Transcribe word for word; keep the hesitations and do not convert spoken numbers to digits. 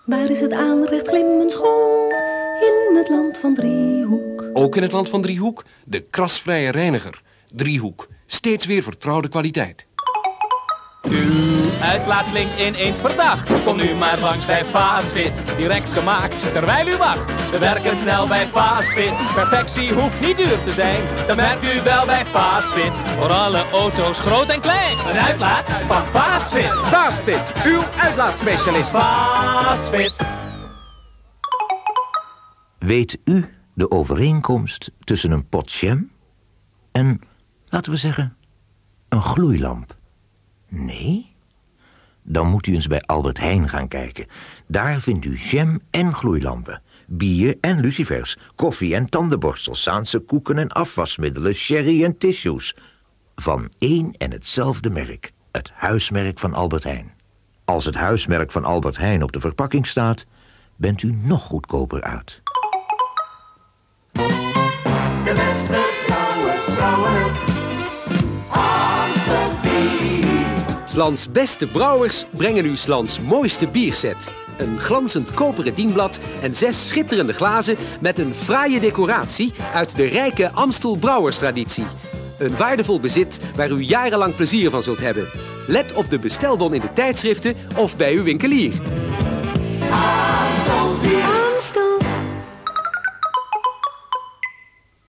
Waar is het aanrecht glimmend schoon? In het land van Driehoek. Ook in het land van Driehoek, de krasvrije reiniger. Driehoek, steeds weer vertrouwde kwaliteit. Uw uitlaat blinkt ineens per dag. Kom nu maar langs bij Fastfit. Direct gemaakt terwijl u wacht. We werken snel bij Fastfit. Perfectie hoeft niet duur te zijn. Dat merkt u wel bij Fastfit. Voor alle auto's groot en klein. Een uitlaat van Fastfit. Fastfit, uw uitlaatspecialist. Fastfit. Weet u de overeenkomst tussen een pot jam en, laten we zeggen, een gloeilamp? Nee? Dan moet u eens bij Albert Heijn gaan kijken. Daar vindt u jam en gloeilampen, bier en lucifers, koffie en tandenborstels, Zaanse koeken en afwasmiddelen, sherry en tissues. Van één en hetzelfde merk, het huismerk van Albert Heijn. Als het huismerk van Albert Heijn op de verpakking staat, bent u nog goedkoper uit. De beste brouwers brouwen het. Slans beste brouwers brengen u Slans mooiste bierset. Een glanzend koperen dienblad en zes schitterende glazen met een fraaie decoratie uit de rijke Amstel brouwerstraditie. Een waardevol bezit waar u jarenlang plezier van zult hebben. Let op de bestelbon in de tijdschriften of bij uw winkelier.